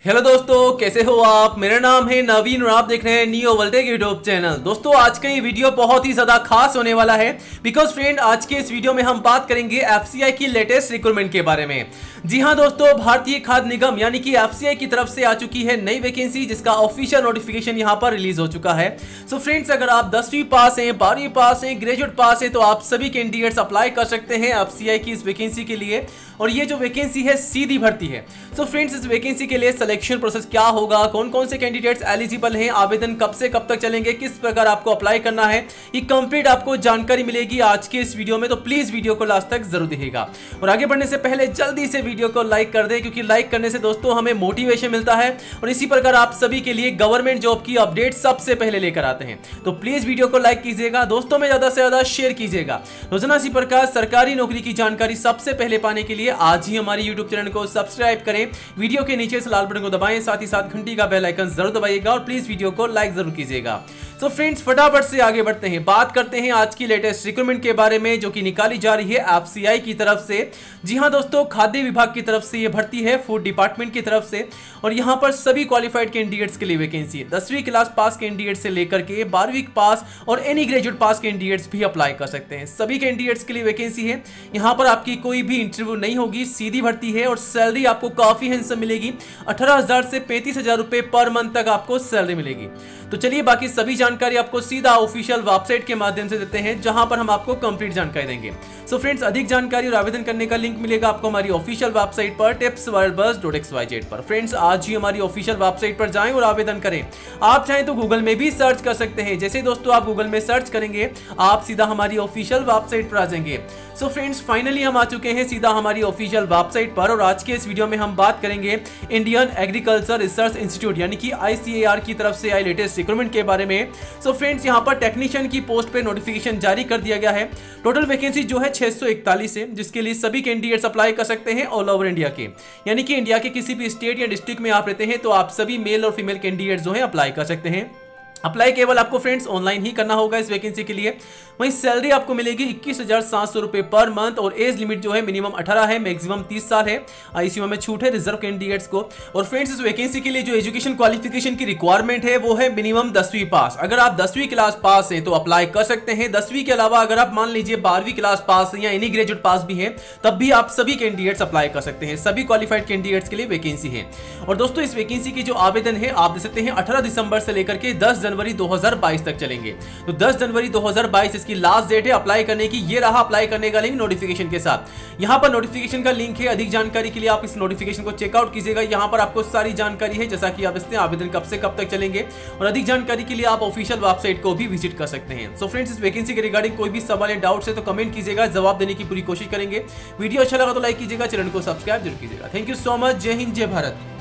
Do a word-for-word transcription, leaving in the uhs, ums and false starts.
Hello दोस्तों, कैसे हो आप। मेरा नाम है नवीन और आप देख रहे हैं नियो वोल्टेक यूट्यूब चैनल। दोस्तों आज का ये वीडियो बहुत ही ज्यादा खास होने वाला है बिकॉज फ्रेंड आज के इस वीडियो में हम बात करेंगे एफसीआई की लेटेस्ट रिक्रूटमेंट के बारे में। जी हां दोस्तों, भारतीय खाद्य निगम यानी कि एफसीआई की तरफ से आ चुकी है नई वैकेंसी जिसका ऑफिशियल नोटिफिकेशन यहां पर रिलीज हो चुका है। सो फ्रेंड्स, अगर आप दसवीं पास हैं, बारहवीं पास हैं, ग्रेजुएट पास हैं तो आप सभी कैंडिडेट्स अप्लाई कर सकते हैं एफसीआई की इस वैकेंसी के लिए। और ये जो वैकेंसी है सीधी भर्ती है। सो फ्रेंड्स, इस वैकेंसी के लिए सिलेक्शन प्रोसेस क्या होगा, कौन कौन से कैंडिडेट्स एलिजिबल हैं, आवेदन कब से कब तक चलेंगे, किस प्रकार आपको अप्लाई करना है, ये कंप्लीट आपको जानकारी मिलेगी आज के इस वीडियो में। तो प्लीज वीडियो को लास्ट तक जरूर देखिएगा। और आगे बढ़ने से पहले जल्दी से वीडियो को लाइक कर दें क्योंकि लाइक करने से दोस्तों हमें मोटिवेशन मिलता है और इसी प्रकार आप सभी के लिए गवर्नमेंट जॉब की अपडेट सबसे पहले लेकर आते हैं। तो प्लीज वीडियो को लाइक कीजिएगा, दोस्तों में ज्यादा से ज्यादा शेयर कीजिएगा। रोजाना इसी प्रकार सरकारी नौकरी की जानकारी सबसे पहले पाने के लिए आज ही हमारे यूट्यूब चैनल को सब्सक्राइब करें, वीडियो के नीचे से लाल बटन को दबाएं, साथ ही साथ घंटी का बेल आइकन जरूर दबाइएगा और प्लीज वीडियो को लाइक जरूर कीजिएगा। तो फ्रेंड्स फटाफट से आगे बढ़ते हैं, बात करते हैं आज की लेटेस्ट रिक्रूटमेंट के बारे में जो कि निकाली जा रही है एफसीआई की तरफ से। जी हां दोस्तों, खाद्य विभाग की तरफ से यह भर्ती है, फूड डिपार्टमेंट की तरफ से। और यहां पर सभी क्वालिफाइड कैंडिडेट्स के लिए वैकेंसी है। दसवीं क्लास पास कैंडिडेट से लेकर के बारहवीं पास और एनी ग्रेजुएट पास कैंडिडेट्स भी अप्लाई कर सकते हैं। सभी कैंडिडेट्स के लिए वैकेंसी है। यहां पर आपकी कोई भी इंटरव्यू नहीं होगी, सीधी भर्ती है और सैलरी आपको काफी हैंडसम मिलेगी। अठारह हजार से पैंतीस हजार रुपए पर मंथ तक आपको सैलरी मिलेगी। तो चलिए बाकी सभी जानकारी आपको सीधा ऑफिशियल वेबसाइट के माध्यम से देते हैं जहां पर हम आपको कंप्लीट जानकारी देंगे। सो फ्रेंड्स, अधिक जानकारी और आवेदन करने का लिंक मिलेगा आपको हमारी ऑफिशियल वेबसाइट पर tips world bus dot X Y Z पर। फ्रेंड्स आज ही हमारी ऑफिशियल वेबसाइट पर जाएं और आवेदन करें। आप चाहें तो गूगल में भी सर्च कर सकते हैं। जैसे दोस्तों आप गूगल में सर्च करेंगे आप सीधा हमारी ऑफिशियल वेबसाइट पर आ जाएंगे। सो फ्रेंड्स फाइनली हम आ चुके हैं सीधा हमारी ऑफिशियल वेबसाइट पर और आज के इस वीडियो में हम बात करेंगे इंडियन एग्रीकल्चर रिसर्च इंस्टीट्यूट यानी कि आईसीएआर की तरफ से आई लेटेस्ट रिक्रूटमेंट के बारे में। सो फ्रेंड्स यहां पर टेक्नीशियन की पोस्ट पे नोटिफिकेशन जारी कर दिया गया है। टोटल वैकेंसी जो है छह सौ इकतालीस है जिसके लिए सभी कैंडिडेट्स अप्लाई कर सकते हैं ऑल ओवर इंडिया के, यानी कि इंडिया के किसी भी स्टेट या डिस्ट्रिक्ट में आप रहते हैं तो आप सभी मेल और फीमेल कैंडिडेट्स जो है अप्लाई कर सकते हैं। अप्लाई केवल आपको फ्रेंड्स ऑनलाइन ही करना होगा इस वैकेंसी के लिए। वहीं सैलरी आपको मिलेगी इक्कीस हजार सात सौ रुपए पर मंथ और एज लिमिट जो है मिनिमम अठारह है, मैक्सिमम तीस साल है। आईसीयू में छूट है रिजर्व कैंडिडेट्स को। और फ्रेंड्स इस वैकेंसी के लिए जो एजुकेशन क्वालिफिकेशन की रिक्वायरमेंट है वो है मिनिमम दसवीं पास। अगर आप दसवीं क्लास पास है तो अप्लाई कर सकते हैं। दसवीं के अलावा अगर आप मान लीजिए बारहवीं क्लास पास या एनी ग्रेजुएट पास भी है तब भी आप सभी कैंडिडेट्स अप्लाई कर सकते हैं। सभी क्वालिफाइड कैंडिडेट्स के लिए वैकेंसी है। और दोस्तों इस वैकेंसी की जो आवेदन है आप दे सकते हैं अठारह दिसंबर से लेकर के दस जनवरी दो हजार बाईस तक चलेंगे। तो दस जनवरी दो हजार बाईस इसकी लास्ट डेट है अप्लाई करने की। ये रहा अप्लाई करने का लिंक नोटिफिकेशन के साथ। यहां पर नोटिफिकेशन का लिंक है। अधिक जानकारी के लिए आप इस नोटिफिकेशन को चेकआउट कीजिएगा। यहां पर आपको सारी जानकारी है जैसा कि आप इसमें आवेदन कब से कब तक चलेंगे। और अधिक जानकारी के लिए आप ऑफिशियल वेबसाइट को भी विजिट कर सकते हैं। सो फ्रेंड्स इस वैकेंसी के रिगार्डिंग कोई भी सवाल या डाउट्स है तो कमेंट कीजिएगा, जवाब देने की पूरी कोशिश करेंगे। वीडियो अच्छा लगा तो लाइक कीजिएगा, चैनल को सब्सक्राइब जरूर कीजिएगा। Thank you so much. जय हिंद, जय भारत।